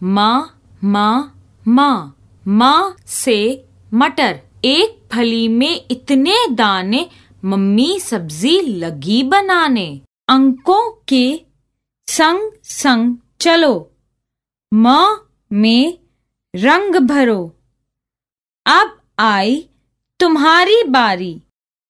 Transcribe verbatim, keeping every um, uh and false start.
माँ माँ माँ, माँ से मटर। एक फली में इतने दाने, मम्मी सब्जी लगी बनाने। अंकों के संग संग चलो, माँ में रंग भरो। अब आई तुम्हारी बारी,